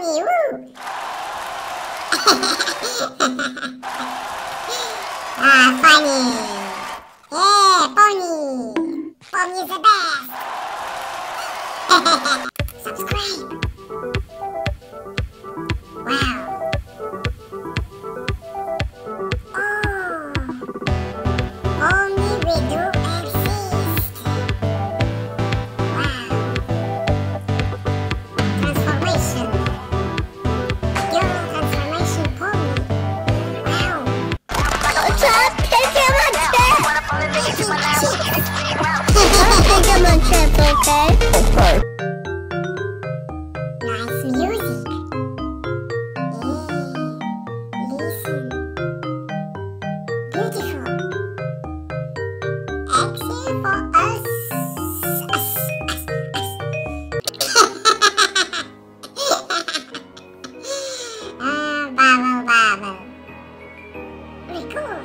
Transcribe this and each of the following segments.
funny, woo! Funny! Yeah, Pony! Pony is the best! Subscribe! Wow! Only we do exist! Wow! Transformation! Your transformation pony! Wow! What's up, Pokemon Trip? Pokemon Trip, okay? Okay. Nice music! Listen! Beautiful! Exhale for us! Bubble. Very cool.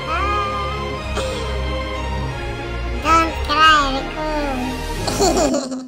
Don't cry, very cool.